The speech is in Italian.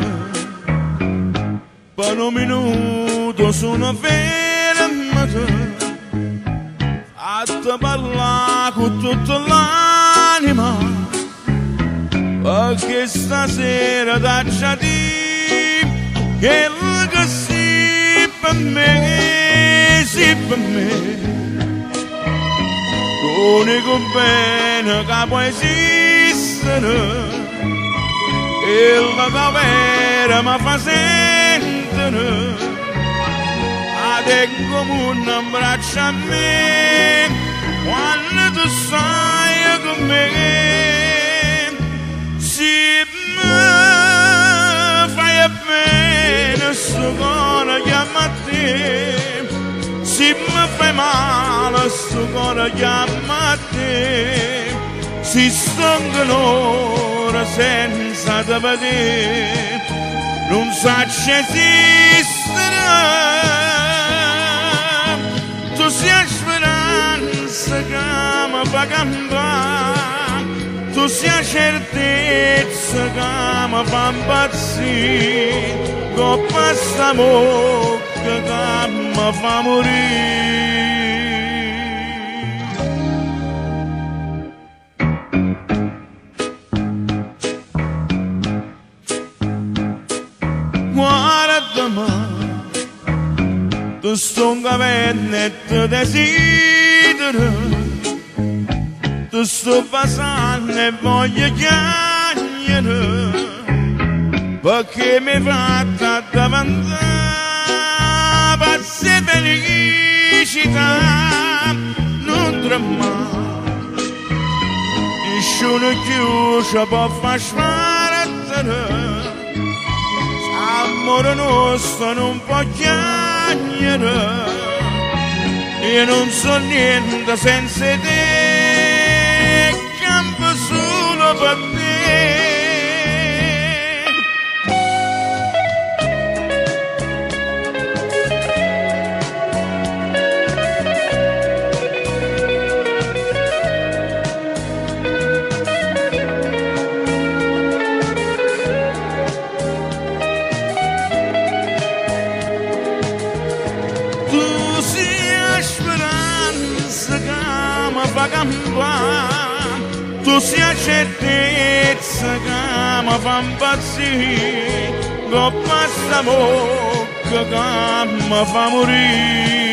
per un minuto sono fermato a te parlare con tutta l'anima, perché stasera t'accia di che il che sì per me, sì per me. L'unico bene che può esistere è la vera mi fa sentire a te come un braccio a me quando tu stai con me. Se mi fai bene sto cuore chiama a te, se mi fai male sto cuore chiama a te, si stanco un'ora senza te vedere non saccio esistere. Tu sei speranza che mi fa campare, tu sei certezza che mi fa impazzire, con questa bocca che mi fa morire. Guarda-mi, tu sto un gabinetto desidero, tu sto passando e voglio chiacchiere, perché mi fatta davanti pazze felicità, non tremare, nessuno chiuso può far smarattere. Amore nostro non può chiacchiere, io non so niente senza te, campo solo per te. Tu sei certezza che mi fa impazzire, con questa bocca che mi fa morire.